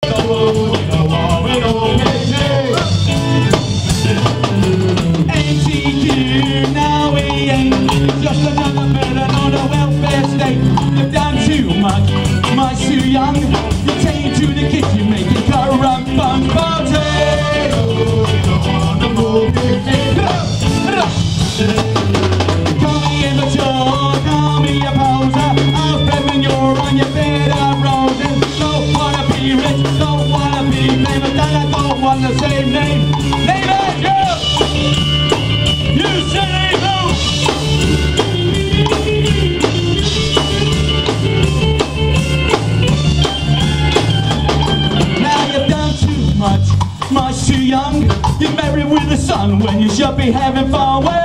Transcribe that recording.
ATQ, now we ain't just another burden on a welfare state. You've done too much too young. You take to the kitchen making corrupt funds party. Call me immature, call me a poser. I'll bet when you're on your bed of roses. Don't wanna be rich, don't wanna be famous, and I don't want the same name. Name it, yeah! You say no! Now you've done too much too young. You're married with a son when you should be having fun.